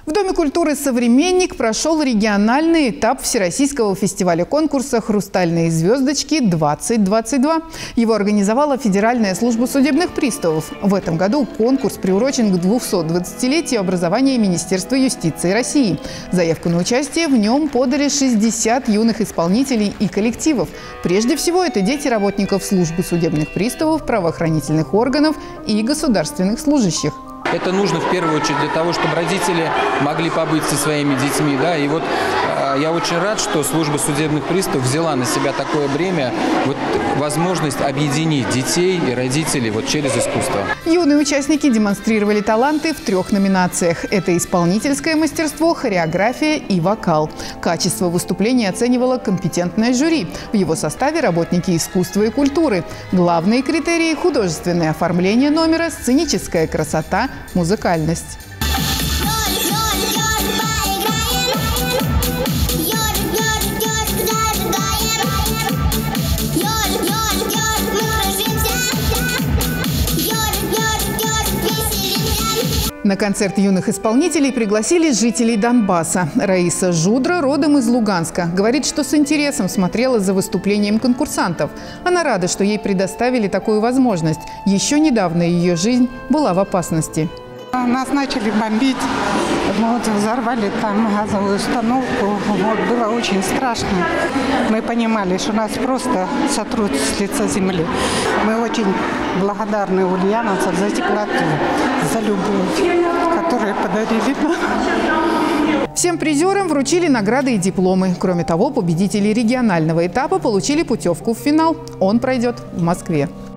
В Доме культуры «Современник» прошел региональный этап Всероссийского фестиваля-конкурса «Хрустальные звездочки-2022». Его организовала Федеральная служба судебных приставов. В этом году конкурс приурочен к 220-летию образования Министерства юстиции России. Заявку на участие в нем подали 60 юных исполнителей и коллективов. Прежде всего, это дети работников службы судебных приставов, правоохранительных органов и государственных служащих. Это нужно в первую очередь для того, чтобы родители могли побыть со своими детьми. Да? И вот я очень рад, что служба судебных приставов взяла на себя такое бремя, возможность объединить детей и родителей через искусство. Юные участники демонстрировали таланты в 3 номинациях. Это исполнительское мастерство, хореография и вокал. Качество выступления оценивало компетентное жюри. В его составе работники искусства и культуры. Главные критерии – художественное оформление номера, сценическая красота, музыкальность. На концерт юных исполнителей пригласили жителей Донбасса. Раиса Жудра родом из Луганска. Говорит, что с интересом смотрела за выступлением конкурсантов. Она рада, что ей предоставили такую возможность. Еще недавно ее жизнь была в опасности. Нас начали бомбить, взорвали там газовую установку. Было очень страшно. Мы понимали, что нас просто сотрут с лица земли. Мы очень благодарны ульяновцам за теплоту, за любовь, которую подарили нам. Всем призерам вручили награды и дипломы. Кроме того, победители регионального этапа получили путевку в финал. Он пройдет в Москве.